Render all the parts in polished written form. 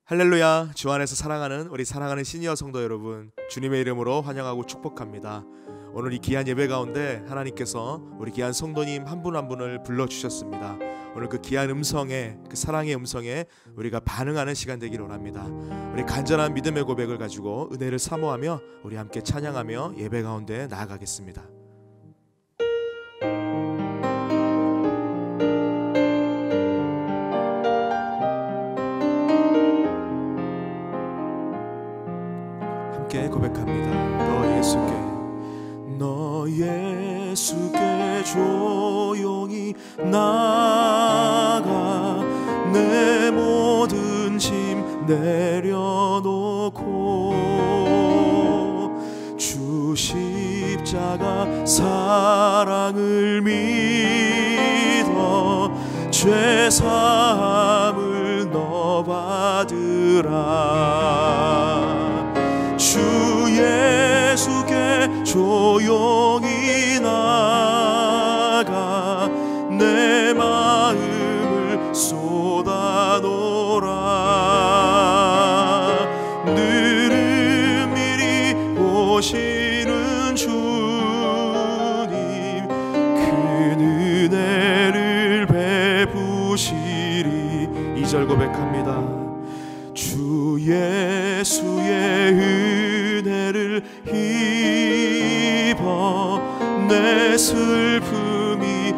할렐루야. 주 안에서 사랑하는 우리 사랑하는 시니어 성도 여러분, 주님의 이름으로 환영하고 축복합니다. 오늘 이 귀한 예배 가운데 하나님께서 우리 귀한 성도님 한 분 한 분을 불러주셨습니다. 오늘 그 귀한 음성에, 그 사랑의 음성에 우리가 반응하는 시간 되기를 원합니다. 우리 간절한 믿음의 고백을 가지고 은혜를 사모하며 우리 함께 찬양하며 예배 가운데 나아가겠습니다. 함께 고백합니다. 너 예수께 조용히 나가 내 모든 짐 내려놓고 주 십자가 사랑을 믿어 죄 사함을 너 받으라. 주 예수께 조용히 나가 내 마음을 쏟아놓으라. 늘은 미리 보시는 주님 그 은혜를 베푸시리. 2절 고백합니다. 주 예수의 은혜를 입어 내 슬픔이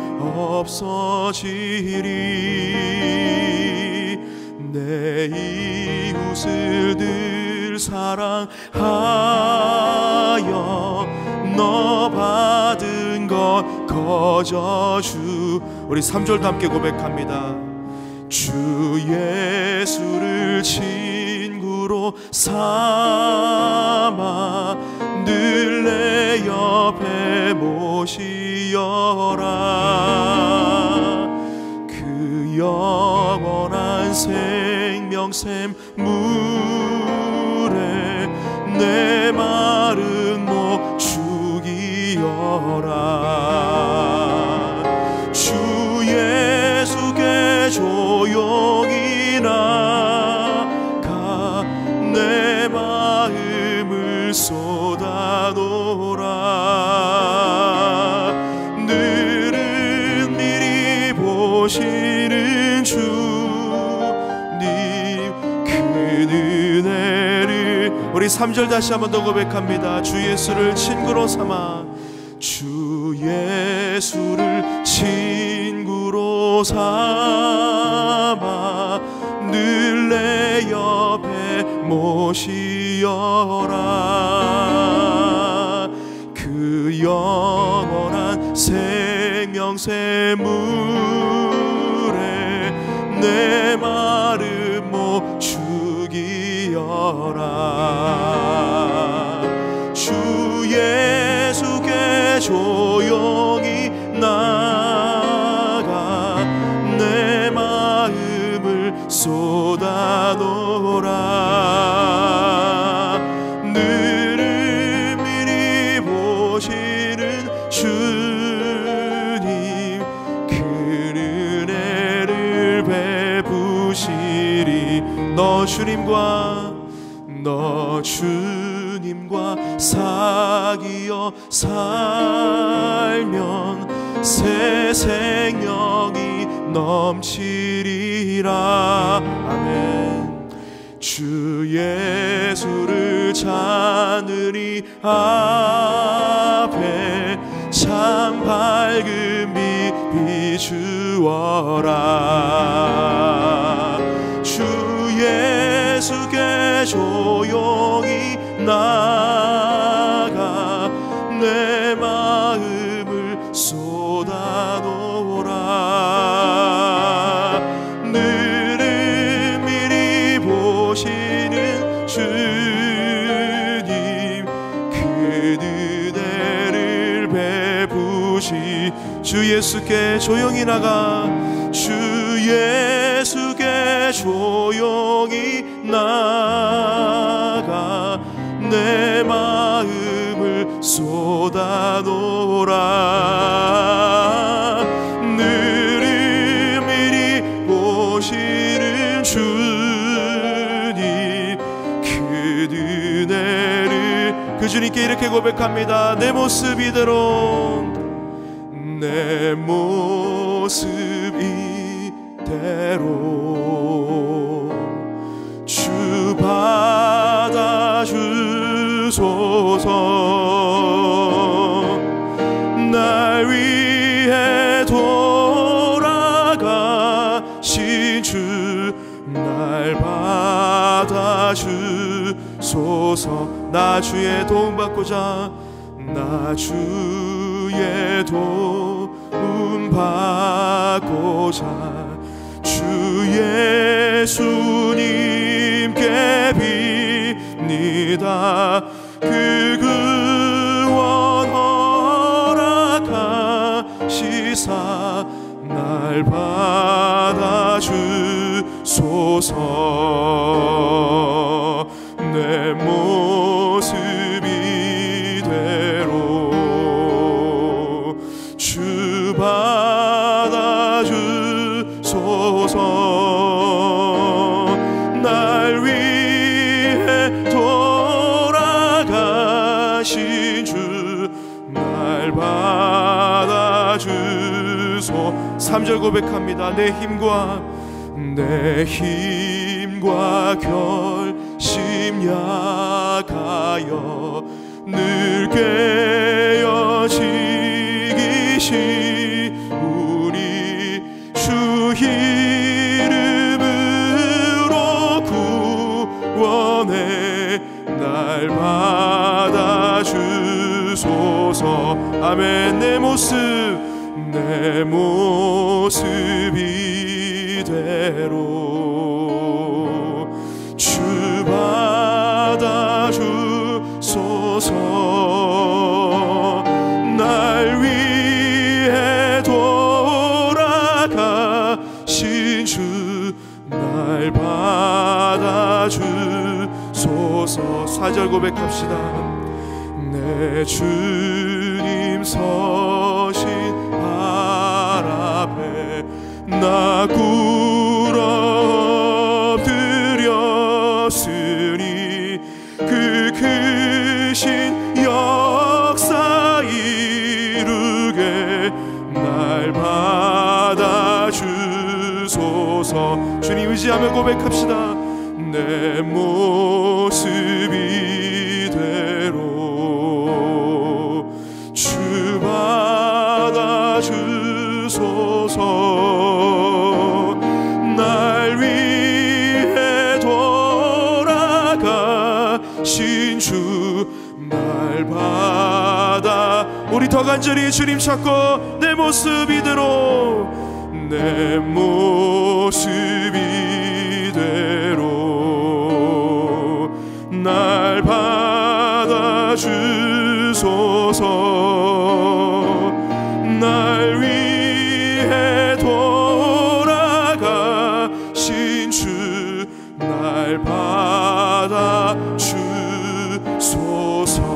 없어지리. 내 이웃을 늘 사랑하여 너 받은 것 거저주. 우리 3절도 함께 고백합니다. 주 예수를 친구로 삼아 늘 내 옆에 모시어라. 그 영원한 생명샘 물에 내 마른 목 죽이어라. 주 예수께 조용히 나가 내 마음을 쏟아놓으라. 늘은 미리 보시는 주님 그 은혜를. 우리 3절 다시 한번 더 고백합니다. 주 예수를 친구로 삼아 주 예수를 친구로 삼아 늘 내 옆에 모시어라. 그 영원한 생명샘 물에 내 마른 목 죽이어라. 주 예수께 조용히 나가 내 마음을 쏟아놓으라. 늘은 미리 보시는 주님 그 은혜를 베푸시리. 너 주님과 사귀어 살면 새 생명이 넘치리라. 아멘. 주 예수를 찾으니 앞에 참 밝은 빛 비추어라. 주 예수께 조용히 나가 내 마음을 쏟아놓으라. 늘은 미리 보시는 주님 그 은혜를 베푸시. 주 예수께 조용히 나가 주 예수께 조용히 나가 내 마음을 쏟아놓으라. 늘은 미리 보시는 주님 주님께 이렇게 고백합니다. 내 모습 이대로, 내 모습 이대로 주 받아주소서. 날 위해 돌아가신 주 날 받아주소서. 나 주의 도움 받고자, 나 주의 도움 받고자 주 예수님께 빕니다. 그 구원 허락하시사 날 받아주소서. 내 모습 이대로 주 받아주소서. 날 위해 돌아가신 주 날 받아주소. 3절 고백합니다. 내 힘과 결심 약하여 늘 깨어지기시 우리 주 이름으로 구원해 날 받아주소서. 아멘. 내 모습 이대로 주 받아주소서. 날 위해 돌아가신 주 날 받아주소서. 4절 고백합시다. 내 주님 서신 발 앞에 나 꿇어 엎드렸으니 그 크신 역사 이루게 날 받아주소서. 주님 의지하며 고백합시다. 내 모습 이대로 주 받아주소서. 날 위해 돌아가신 주 날 받아. 우리 더 간절히 주님 찾고 내 모습 이대로 내 모습 이대로 날 받아주소서. 날 위해 돌아가신 주 날 받아주소서.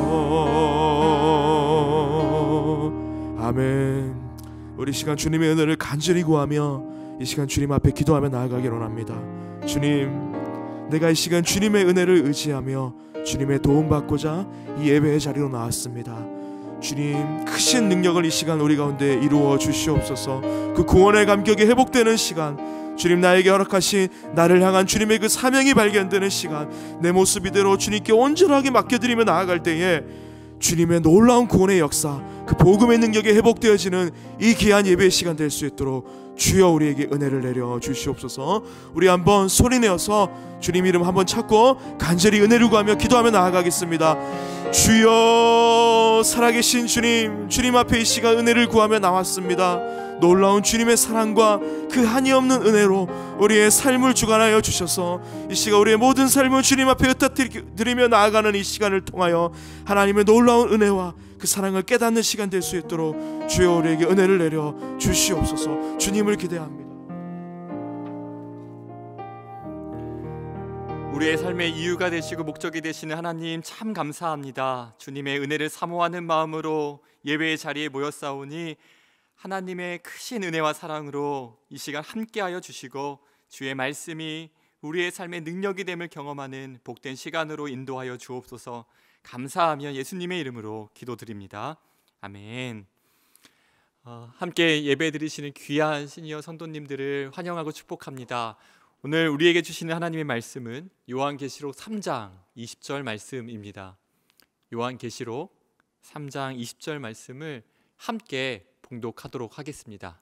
아멘. 우리 시간 주님의 은혜를 간절히 구하며 이 시간 주님 앞에 기도하며 나아가기를 원합니다. 주님, 내가 이 시간 주님의 은혜를 의지하며 주님의 도움받고자 이 예배의 자리로 나왔습니다. 주님, 크신 능력을 이 시간 우리 가운데 이루어 주시옵소서. 그 구원의 감격이 회복되는 시간, 주님 나에게 허락하신 나를 향한 주님의 그 사명이 발견되는 시간, 내 모습 이대로 주님께 온전하게 맡겨드리며 나아갈 때에 주님의 놀라운 구원의 역사, 그 복음의 능력이 회복되어지는 이 귀한 예배의 시간 될 수 있도록 주여 우리에게 은혜를 내려 주시옵소서. 우리 한번 소리내어서 주님 이름 한번 찾고 간절히 은혜를 구하며 기도하며 나아가겠습니다. 주여, 살아계신 주님, 주님 앞에 이 시간 은혜를 구하며 나왔습니다. 놀라운 주님의 사랑과 그 한이 없는 은혜로 우리의 삶을 주관하여 주셔서 이 시간 우리의 모든 삶을 주님 앞에 흩어드리며 나아가는 이 시간을 통하여 하나님의 놀라운 은혜와 그 사랑을 깨닫는 시간 될 수 있도록 주여 우리에게 은혜를 내려 주시옵소서. 주님을 기대합니다. 우리의 삶의 이유가 되시고 목적이 되시는 하나님 참 감사합니다. 주님의 은혜를 사모하는 마음으로 예배의 자리에 모였사오니 하나님의 크신 은혜와 사랑으로 이 시간 함께하여 주시고 주의 말씀이 우리의 삶의 능력이 됨을 경험하는 복된 시간으로 인도하여 주옵소서. 감사하며 예수님의 이름으로 기도드립니다. 아멘. 함께 예배 드리시는 귀한 시니어 성도님들을 환영하고 축복합니다. 오늘 우리에게 주시는 하나님의 말씀은 요한계시록 3장 20절 말씀입니다. 요한계시록 3장 20절 말씀을 함께 봉독하도록 하겠습니다.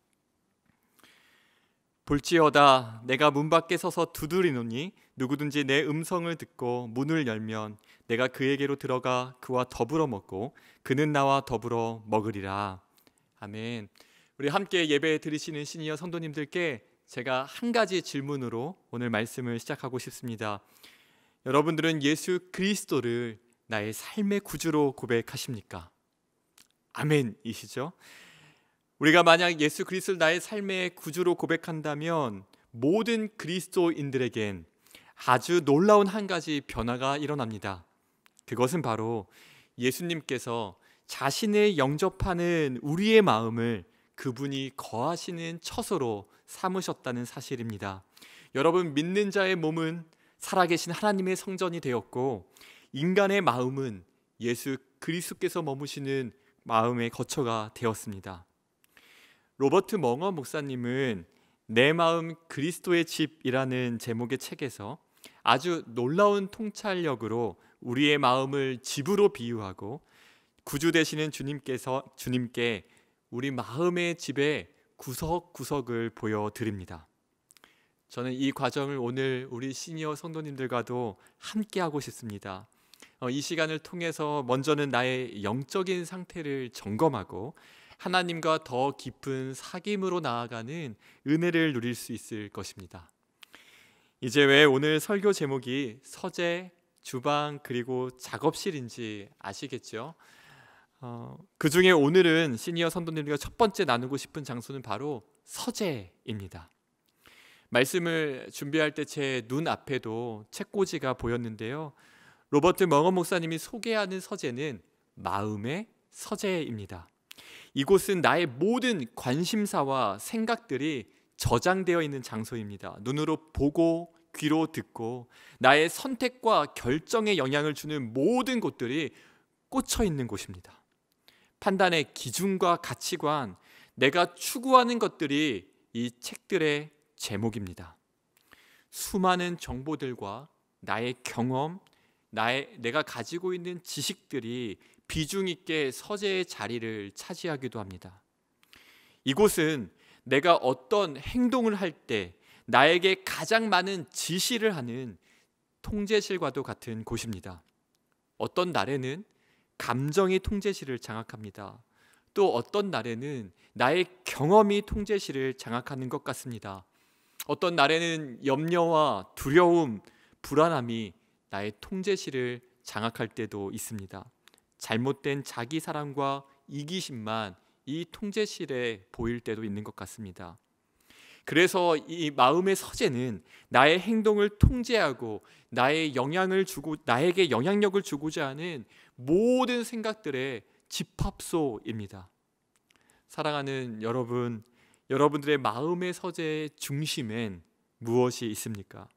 볼지어다 내가 문 밖에 서서 두드리노니 누구든지 내 음성을 듣고 문을 열면 내가 그에게로 들어가 그와 더불어 먹고 그는 나와 더불어 먹으리라. 아멘. 우리 함께 예배 드리시는 시니어 성도님들께 제가 한 가지 질문으로 오늘 말씀을 시작하고 싶습니다. 여러분들은 예수 그리스도를 나의 삶의 구주로 고백하십니까? 아멘이시죠? 우리가 만약 예수 그리스도를 나의 삶의 구주로 고백한다면 모든 그리스도인들에겐 아주 놀라운 한 가지 변화가 일어납니다. 그것은 바로 예수님께서 자신을 영접하는 우리의 마음을 그분이 거하시는 처소로 삼으셨다는 사실입니다. 여러분, 믿는 자의 몸은 살아계신 하나님의 성전이 되었고 인간의 마음은 예수 그리스도께서 머무시는 마음의 거처가 되었습니다. 로버트 멍어 목사님은 내 마음 그리스도의 집이라는 제목의 책에서 아주 놀라운 통찰력으로 우리의 마음을 집으로 비유하고 구주 되시는 주님께 우리 마음의 집의 구석구석을 보여드립니다. 저는 이 과정을 오늘 우리 시니어 성도님들과도 함께 하고 싶습니다. 이 시간을 통해서 먼저는 나의 영적인 상태를 점검하고 하나님과 더 깊은 사귐으로 나아가는 은혜를 누릴 수 있을 것입니다. 이제 왜 오늘 설교 제목이 서재, 주방 그리고 작업실인지 아시겠죠? 그 중에 오늘은 시니어 성도님들과 첫 번째 나누고 싶은 장소는 바로 서재입니다. 말씀을 준비할 때 제 눈앞에도 책꽂이가 보였는데요. 로버트 멍어 목사님이 소개하는 서재는 마음의 서재입니다. 이곳은 나의 모든 관심사와 생각들이 저장되어 있는 장소입니다. 눈으로 보고 귀로 듣고 나의 선택과 결정에 영향을 주는 모든 곳들이 꽂혀 있는 곳입니다. 판단의 기준과 가치관, 내가 추구하는 것들이 이 책들의 제목입니다. 수많은 정보들과 나의 경험, 내가 가지고 있는 지식들이 비중 있게 서재의 자리를 차지하기도 합니다. 이곳은 내가 어떤 행동을 할 때 나에게 가장 많은 지시를 하는 통제실과도 같은 곳입니다. 어떤 날에는 감정이 통제실을 장악합니다. 또 어떤 날에는 나의 경험이 통제실을 장악하는 것 같습니다. 어떤 날에는 염려와 두려움, 불안함이 나의 통제실을 장악할 때도 있습니다. 잘못된 자기 사랑과 이기심만 이 통제실에 보일 때도 있는 것 같습니다. 그래서 이 마음의 서재는 나의 행동을 통제하고 나에게 영향력을 주고자 하는 모든 생각들의 집합소입니다. 사랑하는 여러분, 여러분들의 마음의 서재의 중심엔 무엇이 있습니까?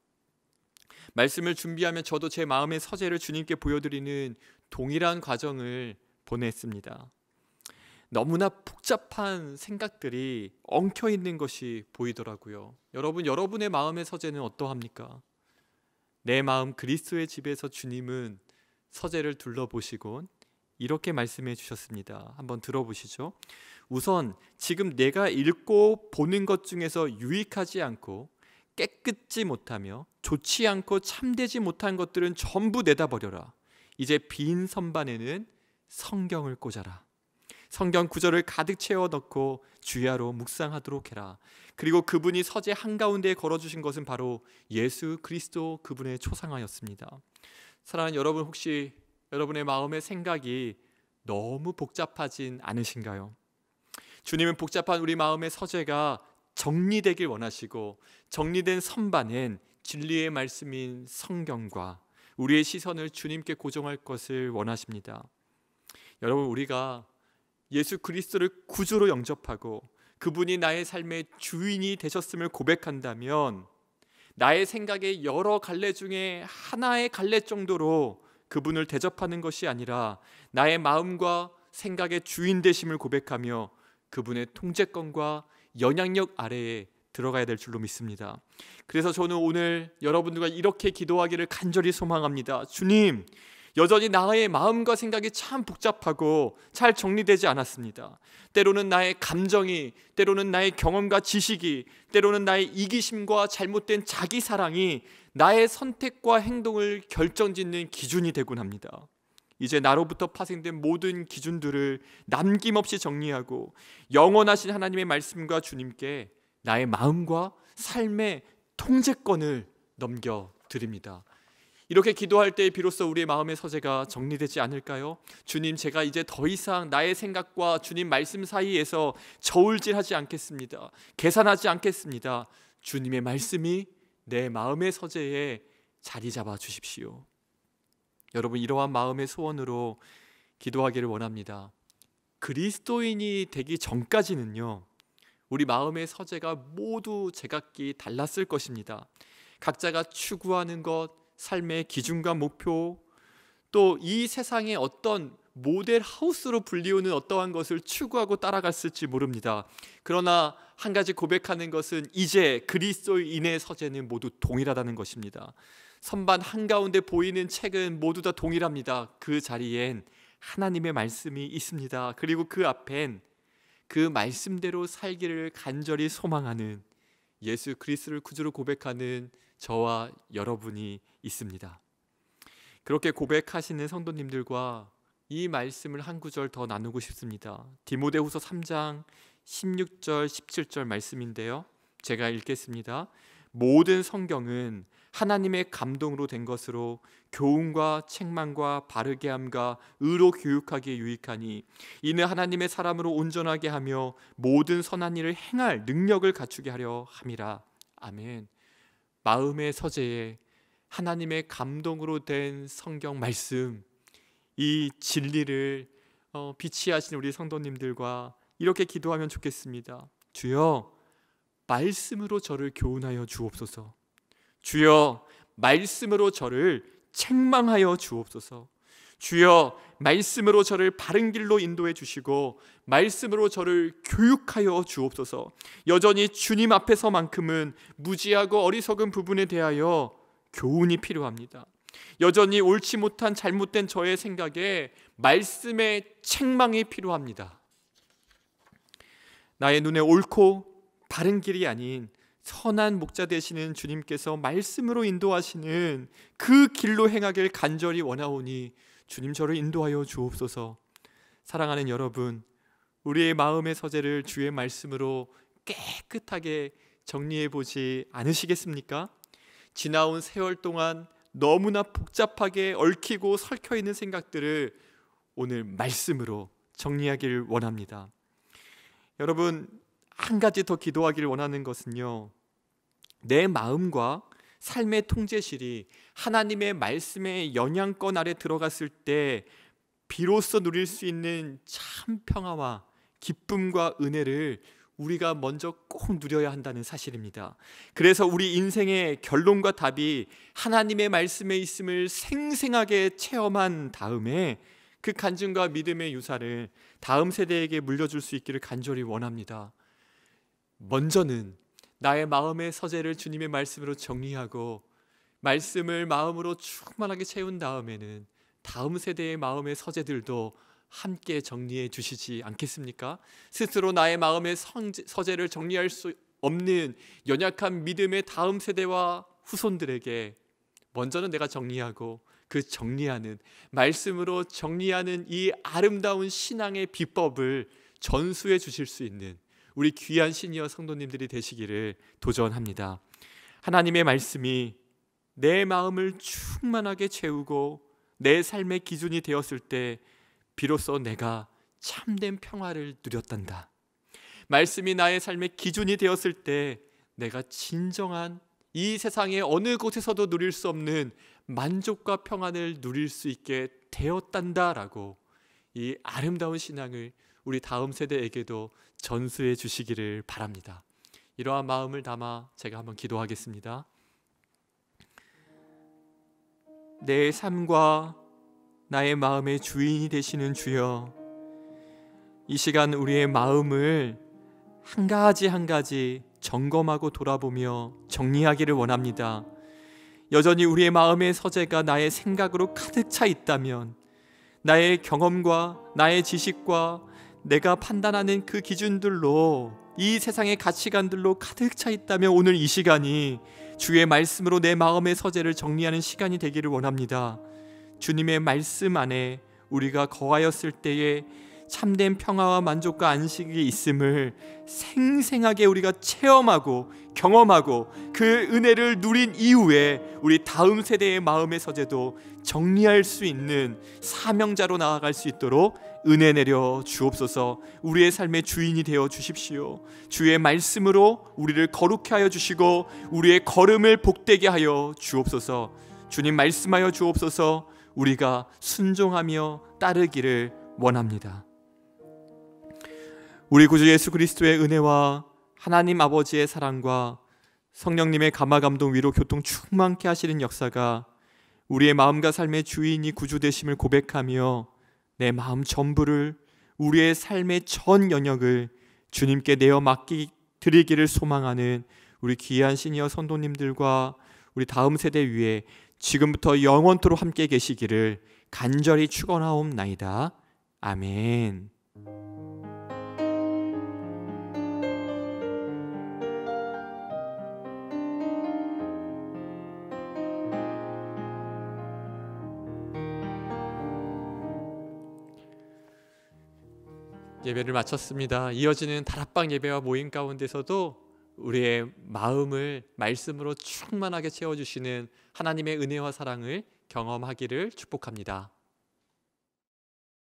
말씀을 준비하면 저도 제 마음의 서재를 주님께 보여드리는 동일한 과정을 보냈습니다. 너무나 복잡한 생각들이 엉켜 있는 것이 보이더라고요. 여러분의 마음의 서재는 어떠합니까? 내 마음 그리스도의 집에서 주님은 서재를 둘러보시곤 이렇게 말씀해 주셨습니다. 한번 들어보시죠. 우선 지금 내가 읽고 보는 것 중에서 유익하지 않고 깨끗지 못하며 좋지 않고 참되지 못한 것들은 전부 내다버려라. 이제 빈 선반에는 성경을 꽂아라. 성경 구절을 가득 채워 넣고 주야로 묵상하도록 해라. 그리고 그분이 서재 한가운데에 걸어주신 것은 바로 예수 그리스도 그분의 초상화였습니다. 사랑하는 여러분, 혹시 여러분의 마음의 생각이 너무 복잡하진 않으신가요? 주님은 복잡한 우리 마음의 서재가 정리되길 원하시고 정리된 선반엔 진리의 말씀인 성경과 우리의 시선을 주님께 고정할 것을 원하십니다. 여러분, 우리가 예수 그리스도를 구주로 영접하고 그분이 나의 삶의 주인이 되셨음을 고백한다면 나의 생각의 여러 갈래 중에 하나의 갈래 정도로 그분을 대접하는 것이 아니라 나의 마음과 생각의 주인 되심을 고백하며 그분의 통제권과 영향력 아래에 들어가야 될 줄로 믿습니다. 그래서 저는 오늘 여러분들과 이렇게 기도하기를 간절히 소망합니다. 주님, 여전히 나의 마음과 생각이 참 복잡하고 잘 정리되지 않았습니다. 때로는 나의 감정이, 때로는 나의 경험과 지식이, 때로는 나의 이기심과 잘못된 자기 사랑이 나의 선택과 행동을 결정짓는 기준이 되곤 합니다. 이제 나로부터 파생된 모든 기준들을 남김없이 정리하고 영원하신 하나님의 말씀과 주님께 나의 마음과 삶의 통제권을 넘겨드립니다. 이렇게 기도할 때 비로소 우리의 마음의 서재가 정리되지 않을까요? 주님, 제가 이제 더 이상 나의 생각과 주님 말씀 사이에서 저울질하지 않겠습니다. 계산하지 않겠습니다. 주님의 말씀이 내 마음의 서재에 자리 잡아 주십시오. 여러분, 이러한 마음의 소원으로 기도하기를 원합니다. 그리스도인이 되기 전까지는요, 우리 마음의 서재가 모두 제각기 달랐을 것입니다. 각자가 추구하는 것, 삶의 기준과 목표, 또 이 세상의 어떤 모델 하우스로 불리우는 어떠한 것을 추구하고 따라갔을지 모릅니다. 그러나 한 가지 고백하는 것은 이제 그리스도인의 서재는 모두 동일하다는 것입니다. 선반 한가운데 보이는 책은 모두 다 동일합니다. 그 자리엔 하나님의 말씀이 있습니다. 그리고 그 앞엔 그 말씀대로 살기를 간절히 소망하는 예수 그리스도를 구주로 고백하는 저와 여러분이 있습니다. 그렇게 고백하시는 성도님들과 이 말씀을 한 구절 더 나누고 싶습니다. 디모데후서 3장 16절 17절 말씀인데요, 제가 읽겠습니다. 모든 성경은 하나님의 감동으로 된 것으로 교훈과 책망과 바르게 함과 의로 교육하기에 유익하니 이는 하나님의 사람으로 온전하게 하며 모든 선한 일을 행할 능력을 갖추게 하려 함이라. 아멘. 마음의 서재에 하나님의 감동으로 된 성경 말씀, 이 진리를 비치하신 우리 성도님들과 이렇게 기도하면 좋겠습니다. 주여, 말씀으로 저를 교훈하여 주옵소서. 주여, 말씀으로 저를 책망하여 주옵소서. 주여, 말씀으로 저를 바른 길로 인도해 주시고 말씀으로 저를 교육하여 주옵소서. 여전히 주님 앞에서만큼은 무지하고 어리석은 부분에 대하여 교훈이 필요합니다. 여전히 옳지 못한 잘못된 저의 생각에 말씀의 책망이 필요합니다. 나의 눈에 옳고 바른 길이 아닌 선한 목자 되시는 주님께서 말씀으로 인도하시는 그 길로 행하길 간절히 원하오니 주님, 저를 인도하여 주옵소서. 사랑하는 여러분, 우리의 마음의 서재를 주의 말씀으로 깨끗하게 정리해 보지 않으시겠습니까? 지나온 세월 동안 너무나 복잡하게 얽히고 설켜 있는 생각들을 오늘 말씀으로 정리하기를 원합니다. 여러분, 한 가지 더 기도하기를 원하는 것은요, 내 마음과 삶의 통제실이 하나님의 말씀의 영향권 아래 들어갔을 때 비로소 누릴 수 있는 참 평화와 기쁨과 은혜를 우리가 먼저 꼭 누려야 한다는 사실입니다. 그래서 우리 인생의 결론과 답이 하나님의 말씀에 있음을 생생하게 체험한 다음에 그 간증과 믿음의 유산을 다음 세대에게 물려줄 수 있기를 간절히 원합니다. 먼저는 나의 마음의 서재를 주님의 말씀으로 정리하고 말씀을 마음으로 충만하게 채운 다음에는 다음 세대의 마음의 서재들도 함께 정리해 주시지 않겠습니까? 스스로 나의 마음의 서재를 정리할 수 없는 연약한 믿음의 다음 세대와 후손들에게 먼저는 내가 정리하고 그 정리하는 말씀으로 정리하는 이 아름다운 신앙의 비법을 전수해 주실 수 있는 우리 귀한 시니어 성도님들이 되시기를 도전합니다. 하나님의 말씀이 내 마음을 충만하게 채우고 내 삶의 기준이 되었을 때 비로소 내가 참된 평화를 누렸단다. 말씀이 나의 삶의 기준이 되었을 때 내가 진정한 이 세상의 어느 곳에서도 누릴 수 없는 만족과 평안을 누릴 수 있게 되었단다라고 이 아름다운 신앙을 우리 다음 세대에게도 전수해 주시기를 바랍니다. 이러한 마음을 담아 제가 한번 기도하겠습니다. 내 삶과 나의 마음의 주인이 되시는 주여, 이 시간 우리의 마음을 한 가지 한 가지 점검하고 돌아보며 정리하기를 원합니다. 여전히 우리의 마음의 서재가 나의 생각으로 가득 차 있다면, 나의 경험과 나의 지식과 내가 판단하는 그 기준들로, 이 세상의 가치관들로 가득 차 있다면 오늘 이 시간이 주의 말씀으로 내 마음의 서재를 정리하는 시간이 되기를 원합니다. 주님의 말씀 안에 우리가 거하였을 때에 참된 평화와 만족과 안식이 있음을 생생하게 우리가 체험하고 경험하고 그 은혜를 누린 이후에 우리 다음 세대의 마음의 서재도 정리할 수 있는 사명자로 나아갈 수 있도록 은혜 내려 주옵소서. 우리의 삶의 주인이 되어 주십시오. 주의 말씀으로 우리를 거룩해 하여 주시고 우리의 걸음을 복되게 하여 주옵소서. 주님 말씀하여 주옵소서. 우리가 순종하며 따르기를 원합니다. 우리 구주 예수 그리스도의 은혜와 하나님 아버지의 사랑과 성령님의 감화감동 위로 교통 충만케 하시는 역사가 우리의 마음과 삶의 주인이 구주 되심을 고백하며 내 마음 전부를, 우리의 삶의 전 영역을 주님께 내어 드리기를 소망하는 우리 귀한 시니어 성도님들과 우리 다음 세대 위에 지금부터 영원토록 함께 계시기를 간절히 축원하옵나이다. 아멘. 예배를 마쳤습니다. 이어지는 다락방 예배와 모임 가운데서도 우리의 마음을 말씀으로 충만하게 채워주시는 하나님의 은혜와 사랑을 경험하기를 축복합니다.